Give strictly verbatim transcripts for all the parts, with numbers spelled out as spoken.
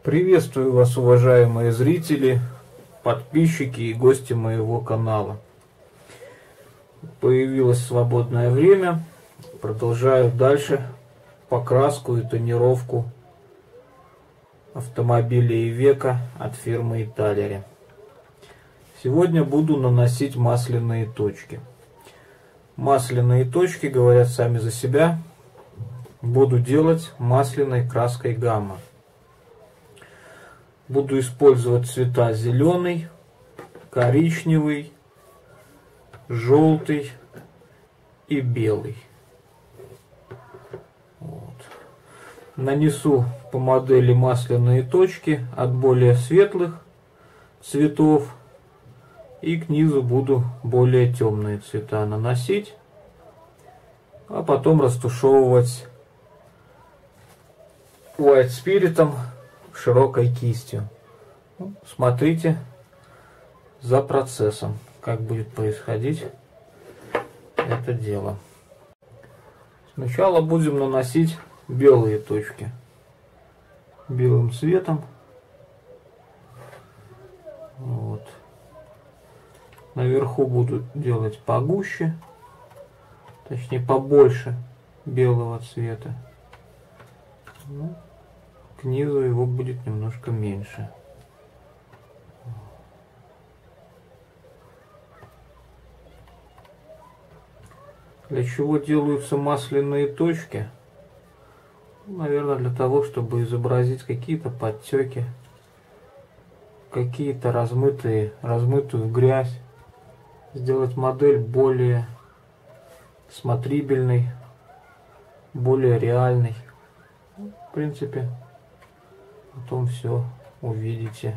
Приветствую вас, уважаемые зрители, подписчики и гости моего канала. Появилось свободное время, продолжаю дальше покраску и тонировку автомобилей Ивеко от фирмы Италери. Сегодня буду наносить масляные точки. Масляные точки говорят сами за себя. Буду делать масляной краской гамма. Буду использовать цвета зеленый, коричневый, желтый и белый. Вот. Нанесу по модели масляные точки от более светлых цветов и к низу буду более темные цвета наносить, а потом растушевывать White Spirit'ом широкой кистью. Смотрите за процессом, как будет происходить это дело. Сначала будем наносить белые точки белым цветом. Вот. Наверху буду делать погуще, точнее побольше белого цвета. Ну, к низу его будет немножко меньше. Для чего делаются масляные точки? Наверное, для того, чтобы изобразить какие-то подтеки, какие-то размытые, размытую грязь, сделать модель более смотрибельной, более реальной. В принципе, потом все увидите.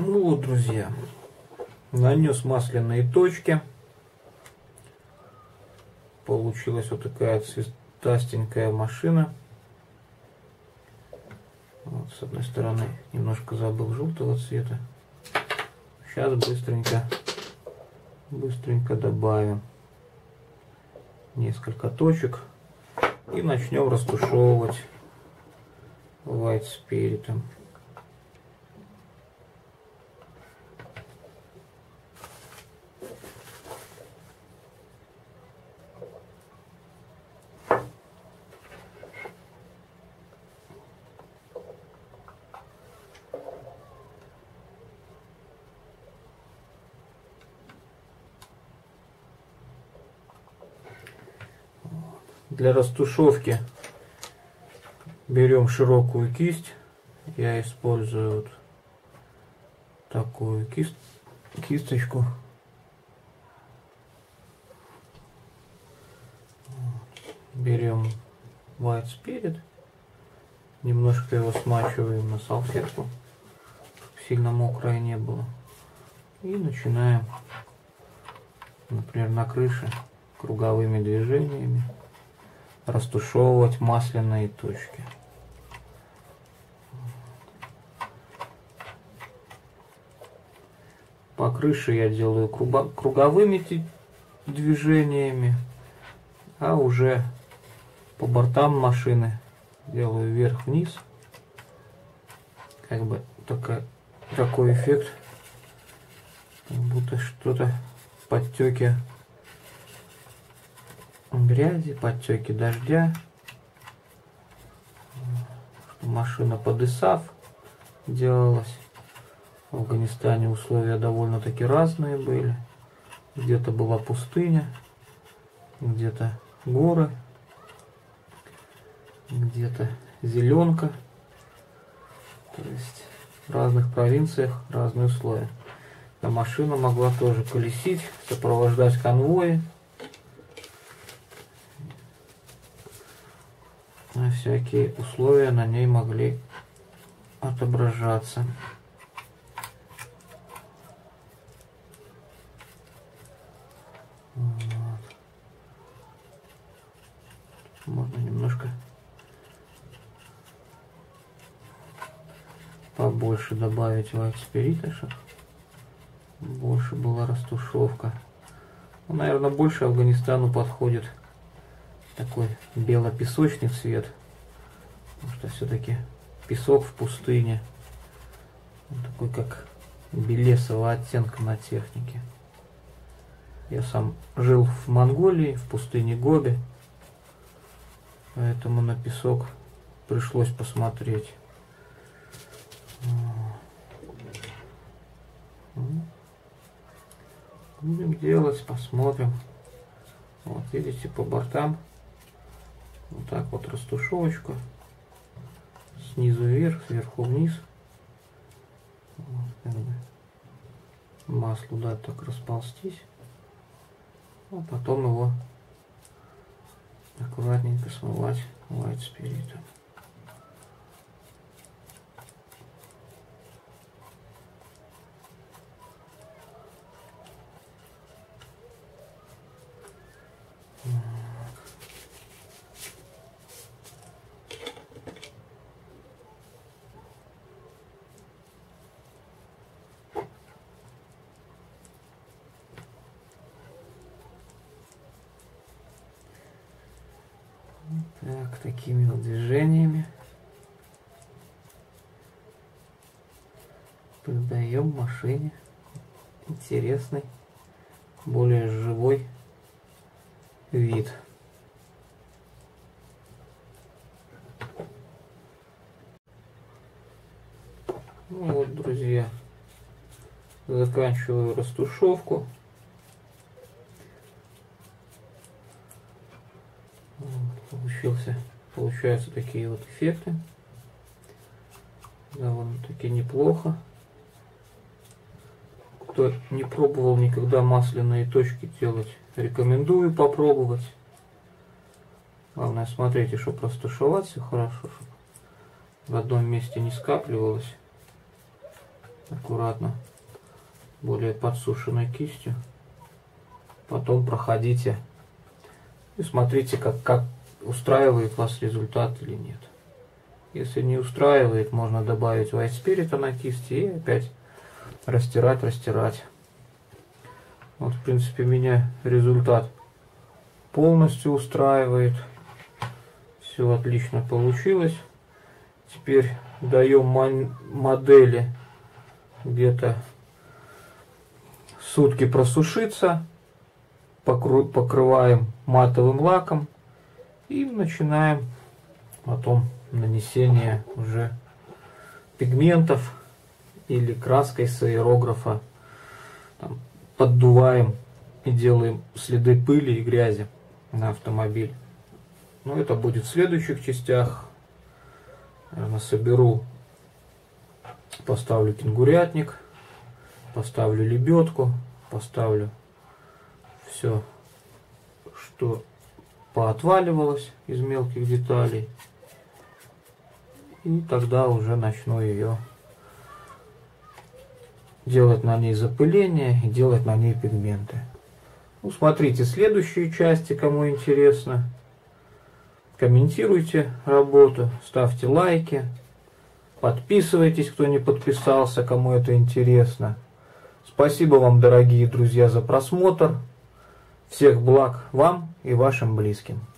Ну вот, друзья, нанес масляные точки. Получилась вот такая цветастенькая машина. Вот, с одной стороны немножко забыл желтого цвета. Сейчас быстренько, быстренько добавим несколько точек и начнем растушевывать White Spirit. Для растушевки берем широкую кисть. Я использую вот такую кисть, кисточку. Берем White Spirit, немножко его смачиваем на салфетку, чтобы сильно мокрое не было. И начинаем, например, на крыше круговыми движениями растушевывать масляные точки. По крыше я делаю круговыми движениями, а уже по бортам машины делаю вверх-вниз. Как бы такой, такой эффект, как будто что-то подтеки грязи, подтеки дождя. Машина под ай эс эй эф делалась. В Афганистане условия довольно-таки разные были. Где-то была пустыня, где-то горы, где-то зеленка. То есть в разных провинциях разные условия. А машина могла тоже колесить, сопровождать конвои. А всякие условия на ней могли отображаться. Вот. Можно немножко побольше добавить White Spirit, чтобы больше была растушевка. Ну, наверное, больше Афганистану подходит такой бело-песочный цвет, потому что все-таки песок в пустыне, он такой как белесого оттенка на технике. Я сам жил в Монголии, в пустыне Гоби, поэтому на песок пришлось посмотреть. Будем делать, посмотрим. Вот видите, по бортам вот так вот растушевочка, снизу вверх, сверху вниз. Вот, как бы маслу дать так расползтись, а потом его аккуратненько смывать White Spirit. Так, такими вот движениями придаем машине интересный, более живой вид. Ну вот, друзья, заканчиваю растушевку. Получился, получаются такие вот эффекты. Довольно-таки неплохо. Кто не пробовал никогда масляные точки делать, рекомендую попробовать. Главное, смотрите, чтобы растушевать все хорошо, чтобы в одном месте не скапливалось. аккуратно, более подсушенной кистью. Потом проходите и смотрите, как, как устраивает вас результат или нет. Если не устраивает, можно добавить white spirit на кисти и опять растирать, растирать. Вот, в принципе, меня результат полностью устраивает. Все отлично получилось. Теперь даем модели где-то сутки просушиться. Покрываем матовым лаком и начинаем потом нанесение уже пигментов или краской с аэрографа. Там, поддуваем и делаем следы пыли и грязи на автомобиль. Но это будет в следующих частях. Наверное, соберу, поставлю кенгурятник, поставлю лебедку, поставлю все, что поотваливалось из мелких деталей. И тогда уже начну ее делать на ней запыление и делать на ней пигменты. Ну, смотрите следующие части, кому интересно. Комментируйте работу, ставьте лайки, подписывайтесь, кто не подписался, кому это интересно. Спасибо вам, дорогие друзья, за просмотр. Всех благ вам и вашим близким.